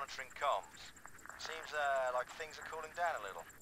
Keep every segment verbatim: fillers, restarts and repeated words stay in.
monitoring comms. Seems uh, like things are cooling down a little.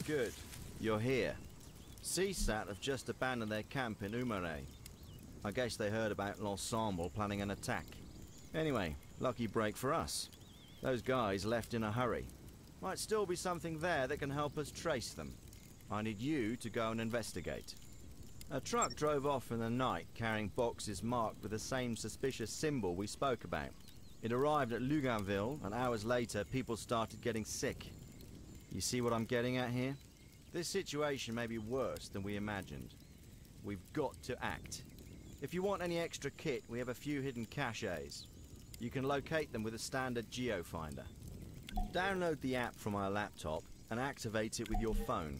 Good. You're here. C SAT have just abandoned their camp in Umare. I guess they heard about L'Ensemble planning an attack. Anyway, lucky break for us. Those guys left in a hurry. Might still be something there that can help us trace them. I need you to go and investigate. A truck drove off in the night carrying boxes marked with the same suspicious symbol we spoke about. It arrived at Luganville, and hours later people started getting sick. You see what I'm getting at here? This situation may be worse than we imagined. We've got to act. If you want any extra kit, we have a few hidden caches. You can locate them with a standard geofinder. Download the app from our laptop and activate it with your phone.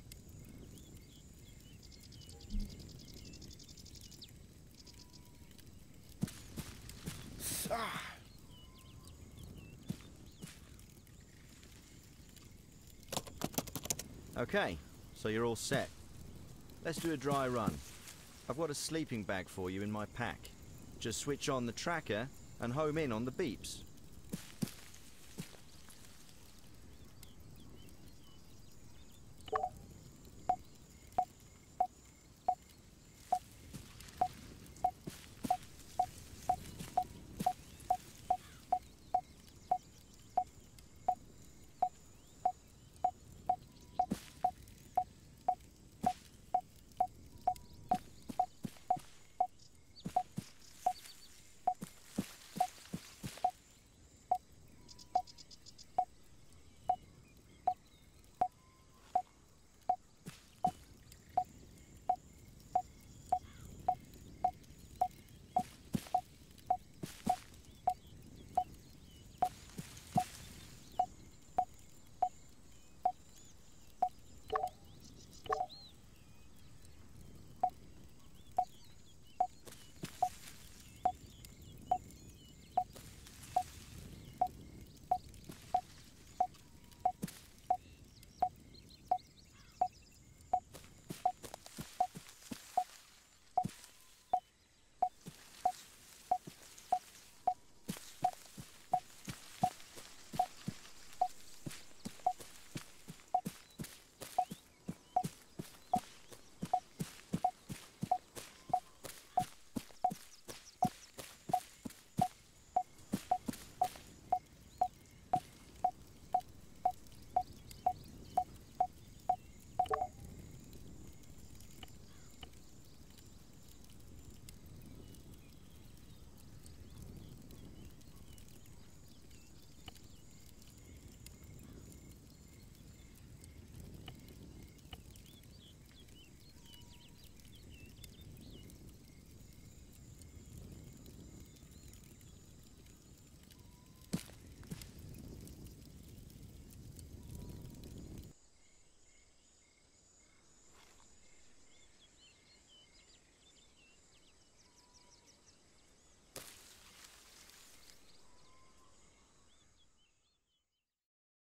Okay, so you're all set. Let's do a dry run. I've got a sleeping bag for you in my pack. Just switch on the tracker and home in on the beeps.